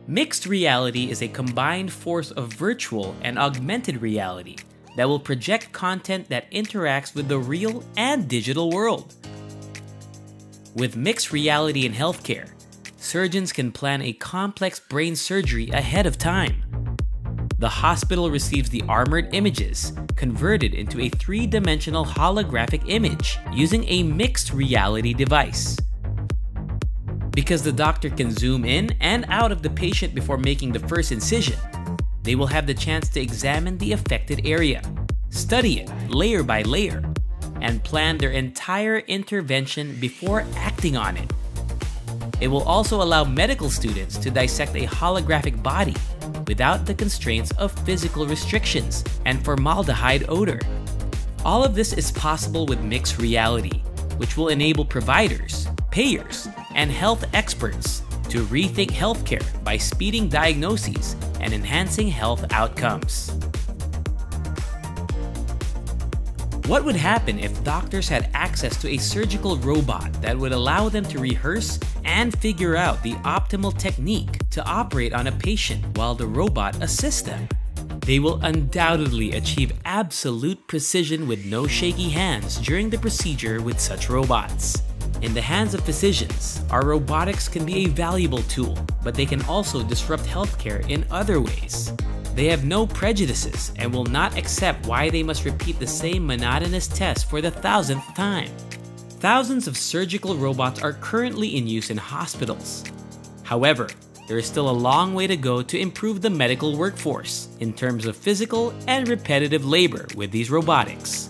Mixed reality is a combined force of virtual and augmented reality that will project content that interacts with the real and digital world. With mixed reality in healthcare, surgeons can plan a complex brain surgery ahead of time. The hospital receives the armored images converted into a three-dimensional holographic image using a mixed reality device. Because the doctor can zoom in and out of the patient before making the first incision, they will have the chance to examine the affected area, study it layer by layer, and plan their entire intervention before acting on it. It will also allow medical students to dissect a holographic body without the constraints of physical restrictions and formaldehyde odor. All of this is possible with mixed reality, which will enable providers, payers, and health experts to rethink healthcare by speeding diagnoses and enhancing health outcomes. What would happen if doctors had access to a surgical robot that would allow them to rehearse and figure out the optimal technique to operate on a patient while the robot assists them? They will undoubtedly achieve absolute precision with no shaky hands during the procedure with such robots. In the hands of physicians, our robotics can be a valuable tool, but they can also disrupt healthcare in other ways. They have no prejudices and will not accept why they must repeat the same monotonous test for the 1000th time. Thousands of surgical robots are currently in use in hospitals. However, there is still a long way to go to improve the medical workforce in terms of physical and repetitive labor with these robotics.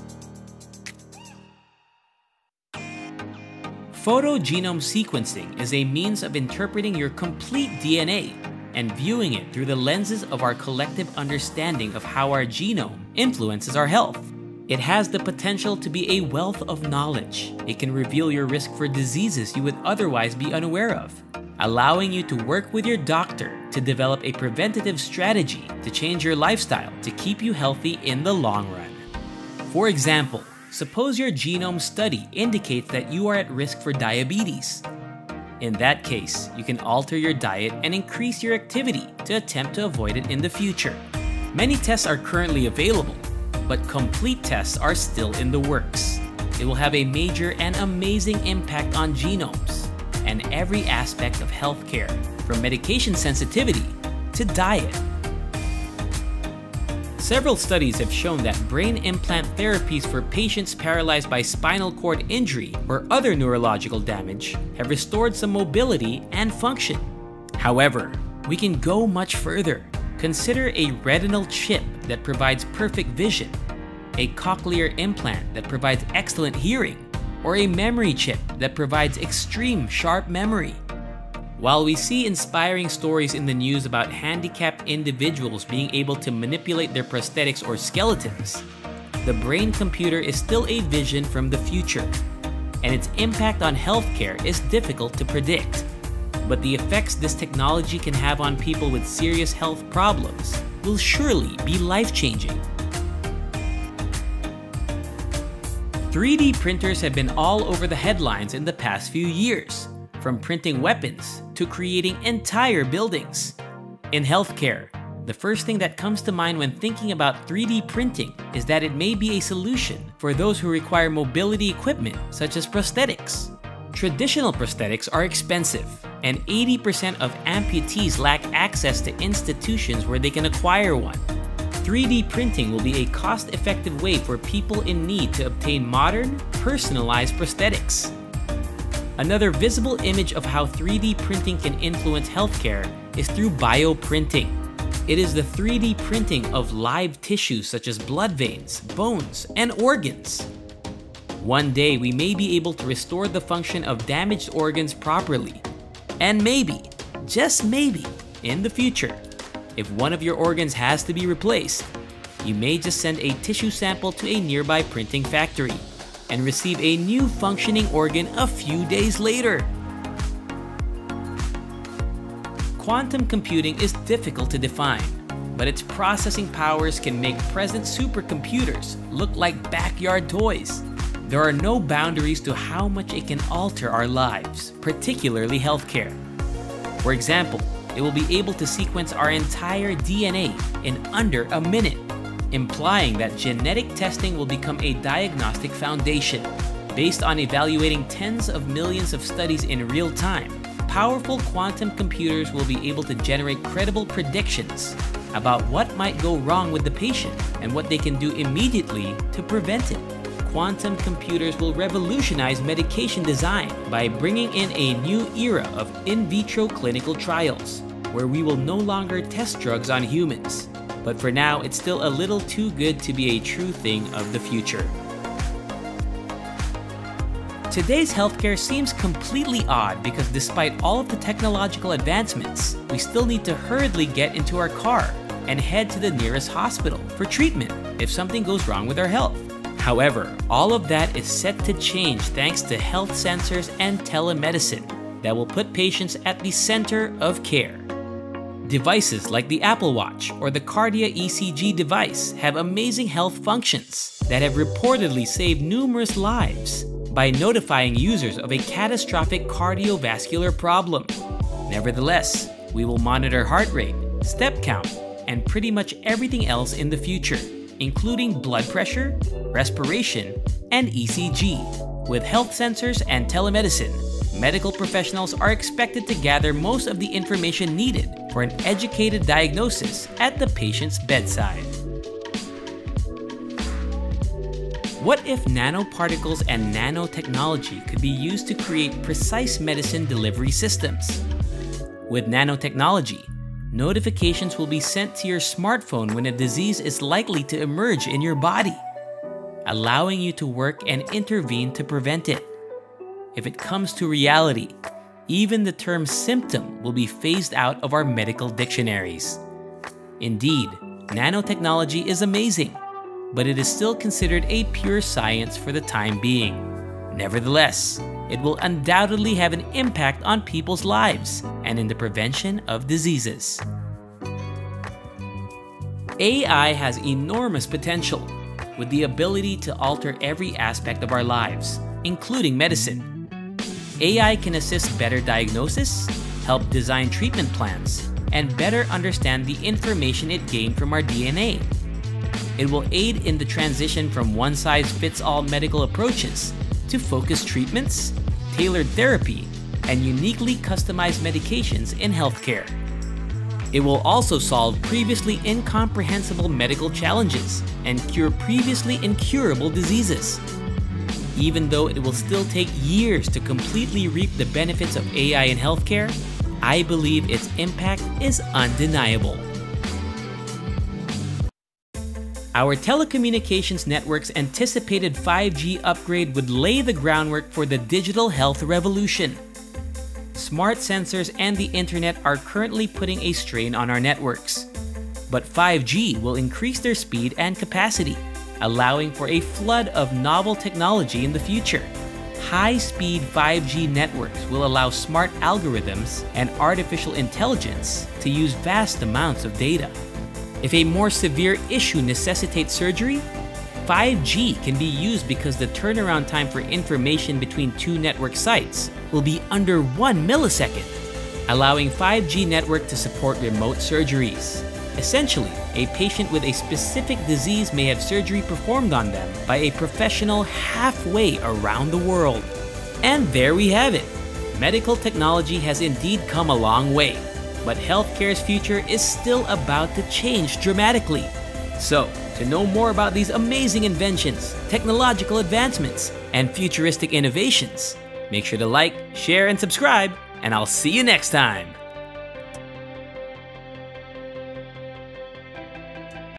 Photogenome sequencing is a means of interpreting your complete DNA and viewing it through the lenses of our collective understanding of how our genome influences our health. It has the potential to be a wealth of knowledge. It can reveal your risk for diseases you would otherwise be unaware of, allowing you to work with your doctor to develop a preventative strategy to change your lifestyle to keep you healthy in the long run. For example, suppose your genome study indicates that you are at risk for diabetes. In that case, you can alter your diet and increase your activity to attempt to avoid it in the future. Many tests are currently available, but complete tests are still in the works. It will have a major and amazing impact on genomes and every aspect of healthcare, from medication sensitivity to diet. Several studies have shown that brain implant therapies for patients paralyzed by spinal cord injury or other neurological damage have restored some mobility and function. However, we can go much further. Consider a retinal chip that provides perfect vision, a cochlear implant that provides excellent hearing, or a memory chip that provides extreme sharp memory. While we see inspiring stories in the news about handicapped individuals being able to manipulate their prosthetics or skeletons, the brain computer is still a vision from the future, and its impact on healthcare is difficult to predict. But the effects this technology can have on people with serious health problems will surely be life-changing. 3D printers have been all over the headlines in the past few years, from printing weapons to creating entire buildings. In healthcare, the first thing that comes to mind when thinking about 3D printing is that it may be a solution for those who require mobility equipment such as prosthetics. Traditional prosthetics are expensive, and 80% of amputees lack access to institutions where they can acquire one. 3D printing will be a cost-effective way for people in need to obtain modern, personalized prosthetics. Another visible image of how 3D printing can influence healthcare is through bioprinting. It is the 3D printing of live tissues such as blood veins, bones, and organs. One day we may be able to restore the function of damaged organs properly. And maybe, just maybe, in the future, if one of your organs has to be replaced, you may just send a tissue sample to a nearby printing factory and receive a new functioning organ a few days later. Quantum computing is difficult to define, but its processing powers can make present supercomputers look like backyard toys. There are no boundaries to how much it can alter our lives, particularly healthcare. For example, it will be able to sequence our entire DNA in under a minute, implying that genetic testing will become a diagnostic foundation. Based on evaluating tens of millions of studies in real time, powerful quantum computers will be able to generate credible predictions about what might go wrong with the patient and what they can do immediately to prevent it. Quantum computers will revolutionize medication design by bringing in a new era of in vitro clinical trials, where we will no longer test drugs on humans. But for now, it's still a little too good to be a true thing of the future. Today's healthcare seems completely odd because despite all of the technological advancements, we still need to hurriedly get into our car and head to the nearest hospital for treatment if something goes wrong with our health. However, all of that is set to change thanks to health sensors and telemedicine that will put patients at the center of care. Devices like the Apple Watch or the Kardia ECG device have amazing health functions that have reportedly saved numerous lives by notifying users of a catastrophic cardiovascular problem. Nevertheless, we will monitor heart rate, step count, and pretty much everything else in the future, including blood pressure, respiration, and ECG. With health sensors and telemedicine, medical professionals are expected to gather most of the information needed for an educated diagnosis at the patient's bedside. What if nanoparticles and nanotechnology could be used to create precise medicine delivery systems? With nanotechnology, notifications will be sent to your smartphone when a disease is likely to emerge in your body, allowing you to work and intervene to prevent it. If it comes to reality, even the term symptom will be phased out of our medical dictionaries. Indeed, nanotechnology is amazing, but it is still considered a pure science for the time being. Nevertheless, it will undoubtedly have an impact on people's lives and in the prevention of diseases. AI has enormous potential, with the ability to alter every aspect of our lives, including medicine. AI can assist better diagnosis, help design treatment plans, and better understand the information it gained from our DNA. It will aid in the transition from one-size-fits-all medical approaches to focused treatments, tailored therapy, and uniquely customized medications in healthcare. It will also solve previously incomprehensible medical challenges and cure previously incurable diseases. Even though it will still take years to completely reap the benefits of AI in healthcare, I believe its impact is undeniable. Our telecommunications network's anticipated 5G upgrade would lay the groundwork for the digital health revolution. Smart sensors and the internet are currently putting a strain on our networks, but 5G will increase their speed and capacity, allowing for a flood of novel technology in the future. High-speed 5G networks will allow smart algorithms and artificial intelligence to use vast amounts of data. If a more severe issue necessitates surgery, 5G can be used because the turnaround time for information between two network sites will be under 1 millisecond, allowing 5G network to support remote surgeries. Essentially, a patient with a specific disease may have surgery performed on them by a professional halfway around the world. And there we have it. Medical technology has indeed come a long way, but healthcare's future is still about to change dramatically. So, to know more about these amazing inventions, technological advancements, and futuristic innovations, make sure to like, share, and subscribe, and I'll see you next time.